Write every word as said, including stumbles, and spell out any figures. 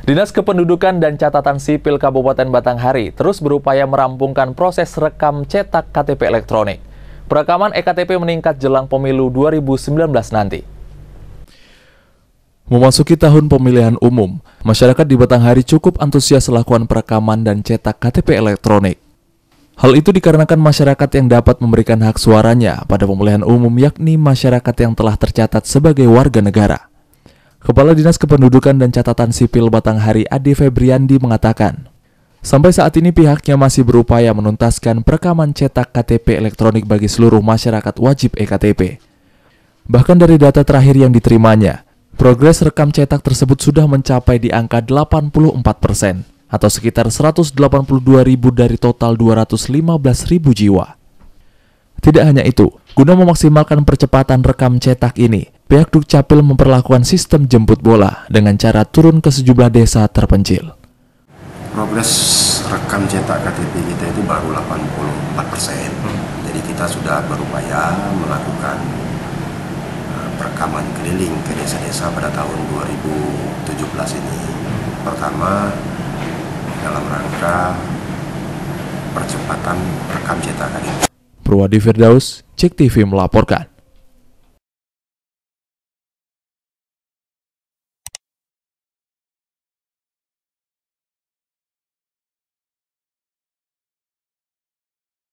Dinas Kependudukan dan Catatan Sipil Kabupaten Batanghari terus berupaya merampungkan proses rekam cetak K T P elektronik. Perekaman E K T P meningkat jelang pemilu dua ribu sembilan belas nanti. Memasuki tahun pemilihan umum, masyarakat di Batanghari cukup antusias melakukan perekaman dan cetak K T P elektronik. Hal itu dikarenakan masyarakat yang dapat memberikan hak suaranya pada pemilihan umum, yakni masyarakat yang telah tercatat sebagai warga negara. Kepala Dinas Kependudukan dan Catatan Sipil Batanghari Ade Febriandi mengatakan, sampai saat ini pihaknya masih berupaya menuntaskan perekaman cetak K T P elektronik bagi seluruh masyarakat wajib E K T P. Bahkan dari data terakhir yang diterimanya, progres rekam cetak tersebut sudah mencapai di angka delapan puluh empat persen atau sekitar seratus delapan puluh dua ribu dari total dua ratus lima belas ribu jiwa. Tidak hanya itu, guna memaksimalkan percepatan rekam cetak ini, pihak Dukcapil memperlakukan sistem jemput bola dengan cara turun ke sejumlah desa terpencil. Progres rekam cetak K T P kita itu baru delapan puluh empat persen. Hmm. Jadi kita sudah berupaya melakukan uh, perekaman keliling ke desa-desa pada tahun dua ribu tujuh belas ini. Pertama, dalam rangka percepatan rekam cetak K T P. Purwadi Firdaus, Cek T V melaporkan.